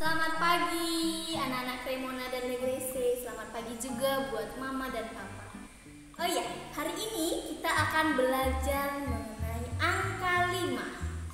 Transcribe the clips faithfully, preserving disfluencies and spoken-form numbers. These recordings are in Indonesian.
Selamat pagi anak-anak Cremona dan Legrese. Selamat pagi juga buat mama dan papa. Oh iya, hari ini kita akan belajar mengenai angka lima.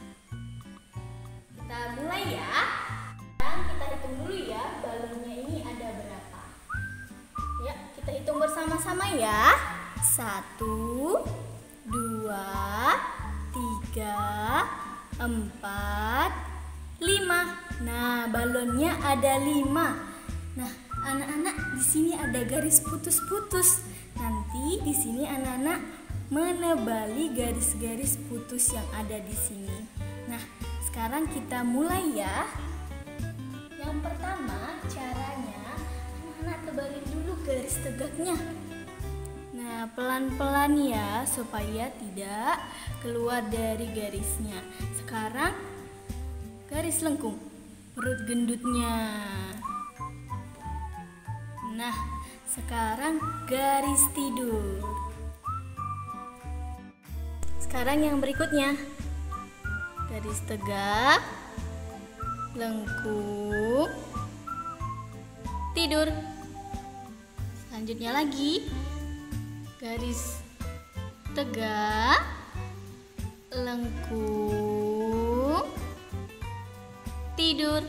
Kita mulai ya. Dan kita hitung dulu ya, balonnya ini ada berapa. Ya, kita hitung bersama-sama ya. Satu, dua, tiga, empat, lima. Nah, balonnya ada lima. Nah, anak-anak, di sini ada garis putus-putus. Nanti di sini anak-anak menebali garis-garis putus yang ada di sini. Nah, sekarang kita mulai ya. Yang pertama, caranya anak-anak tebalin dulu garis tegaknya. Nah, pelan-pelan ya supaya tidak keluar dari garisnya. Sekarang garis lengkung perut gendutnya. Nah, sekarang garis tidur. Sekarang yang berikutnya, garis tegak, lengkung, tidur. Selanjutnya lagi, garis tegak, lengkung, tidur.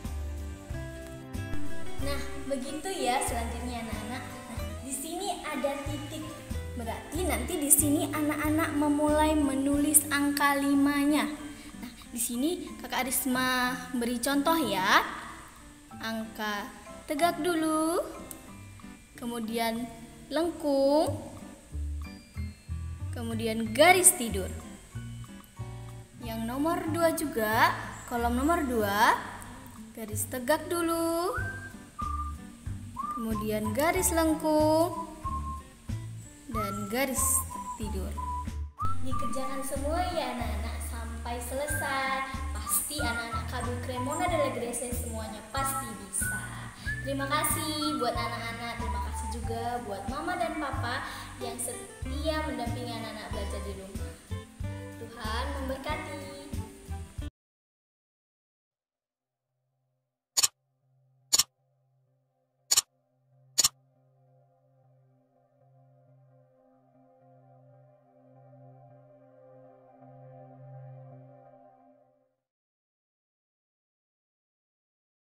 Nah, begitu ya selanjutnya anak-anak. Nah, di sini ada titik. Berarti nanti di sini anak-anak memulai menulis angka limanya. Nah, di sini Kakak Arisma beri contoh ya. Angka tegak dulu. Kemudian lengkung. Kemudian garis tidur. Yang nomor dua juga, kolom nomor dua, garis tegak dulu, kemudian garis lengkung, dan garis tidur. Dikerjakan semua ya anak-anak sampai selesai. Pasti anak-anak K B Cremona dan Legrese semuanya pasti bisa. Terima kasih buat anak-anak, terima kasih juga buat mama dan papa yang setia mendampingi anak-anak belajar di rumah.